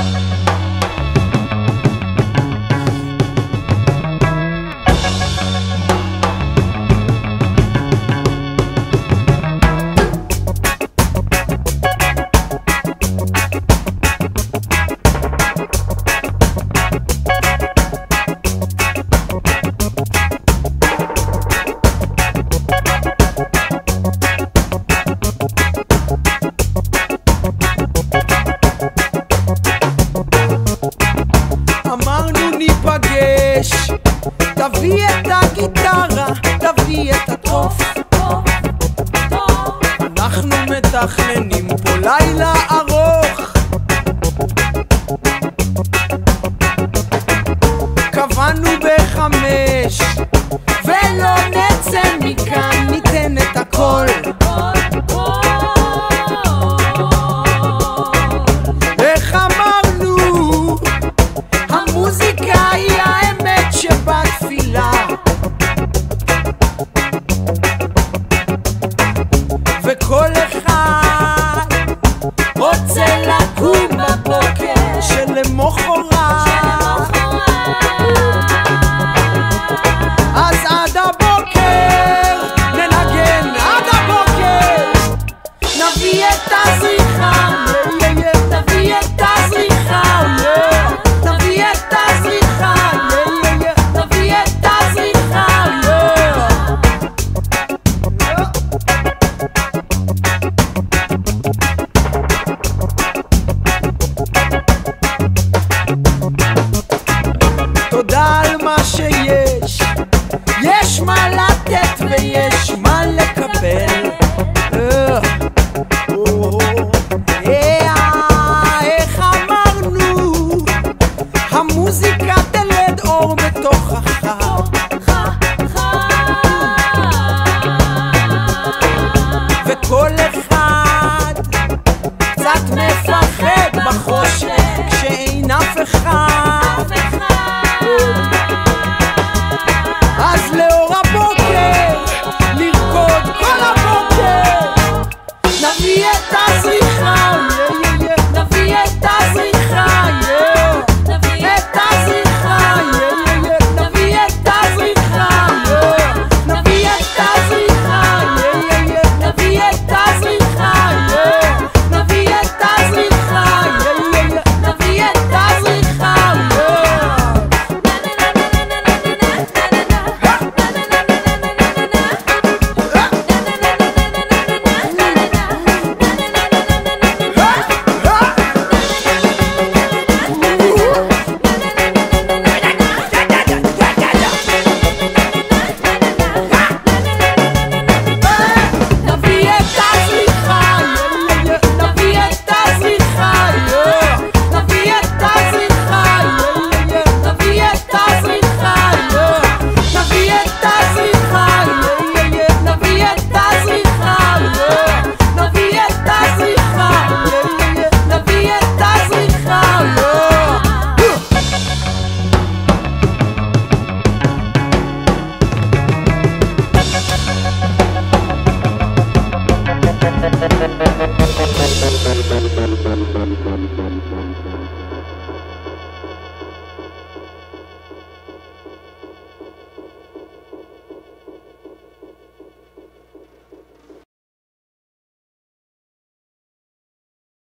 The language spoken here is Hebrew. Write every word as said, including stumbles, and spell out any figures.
תביא את הגיטרה, תביא את הטוף, אנחנו מתכננים פה לילה ארוך, קבענו בחמש ולא נצא מכאן, ניתן את הכל. איך אמרנו, המוזיקה היא האמת שבתפילה, וכל אחד רוצה לקום בבוקר שלמחרת, אז עד הבוקר ננגן, עד הבוקר נביא את הזריחה, נביא את הזריחה, נביא את הזריחה, נביא את הזריחה. תודה על מה שיש, יש מה לתת ויש מה לקבל. איך אמרנו, המוזיקה תלד אור בתוכך, וכל אחד קצת מפחד בחושך כשאין אף אחד, אז לאור הבוקר נרקוד כל הבוקר, נביא את הזריחה, נביא את הזריחה, את הזריחה, נביא את הזריחה, נביא את הזריחה, נביא את הזריחה, נביא את הזריחה, נביא את הזריחה. Thank you.